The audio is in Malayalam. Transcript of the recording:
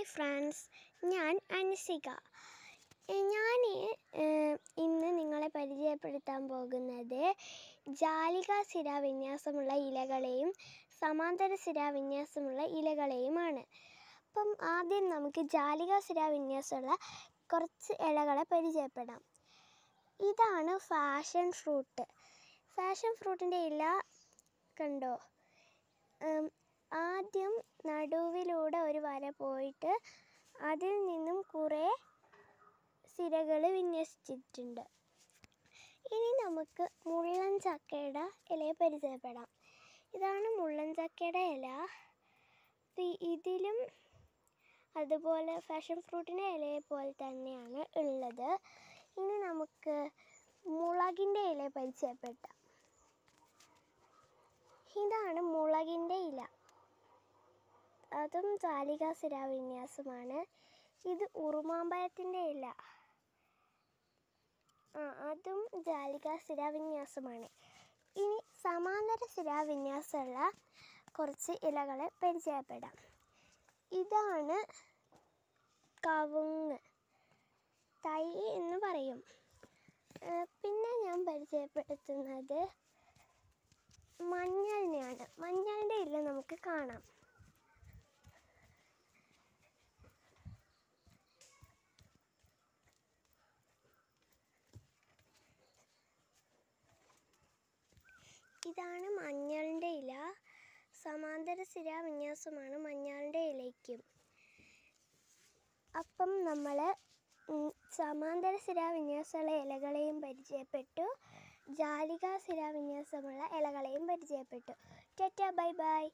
ഫ്രണ്ട്സ്, ഞാൻ അൻസിക. ഞാൻ ഇന്ന് നിങ്ങളെ പരിചയപ്പെടുത്താൻ പോകുന്നത് ജാലിക ശിലാവിന്യാസമുള്ള ഇലകളെയും സമാന്തര ശിലാവിന്യാസമുള്ള ഇലകളെയുമാണ്. അപ്പം ആദ്യം നമുക്ക് ജാലിക ശിലാവിന്യാസമുള്ള കുറച്ച് ഇലകളെ പരിചയപ്പെടാം. ഇതാണ് ഫാഷൻ ഫ്രൂട്ട്. ഫാഷൻ ഫ്രൂട്ടിൻ്റെ ഇല കണ്ടോ? ആദ്യം നടുവിലൂടെ ഒരു വര പോയിട്ട് അതിൽ നിന്നും കുറേ സിരകൾ വിന്യസിച്ചിട്ടുണ്ട്. ഇനി നമുക്ക് മുള്ളൻ ചക്കയുടെ ഇലയെ പരിചയപ്പെടാം. ഇതാണ് മുള്ളൻ ചക്കയുടെ ഇല. ഇതിലും അതുപോലെ ഫാഷൻ ഫ്രൂട്ടിൻ്റെ ഇലയെ പോലെ തന്നെയാണ് ഉള്ളത്. ഇനി നമുക്ക് മുളകിൻ്റെ ഇലയെ പരിചയപ്പെടാം. ഇതാണ് മുളകിൻ്റെ ഇല. അതും ജാലിക ശിലാവിന്യാസമാണ്. ഇത് ഉറുമാമ്പഴത്തിൻ്റെ ഇല, അതും ജാലിക ശിലാവിന്യാസമാണ്. ഇനി സമാന്തര ശിലാവിന്യാസമുള്ള കുറച്ച് ഇലകളെ പരിചയപ്പെടാം. ഇതാണ് കവുങ്ങ് തൈ എന്ന് പറയും. പിന്നെ ഞാൻ പരിചയപ്പെടുത്തുന്നത് മഞ്ഞളിനെയാണ്. മഞ്ഞളിൻ്റെ ഇല നമുക്ക് കാണാം. ഇതാണ് മഞ്ഞളിൻ്റെ ഇല. സമാന്തര ശിലാവിന്യാസമാണ് മഞ്ഞളിൻ്റെ ഇലയ്ക്കും. അപ്പം നമ്മൾ സമാന്തര ശിലാവിന്യാസമുള്ള ഇലകളെയും പരിചയപ്പെട്ടു, ജാലിക ശിലാവിന്യാസമുള്ള ഇലകളെയും പരിചയപ്പെട്ടു. Tata, bye by.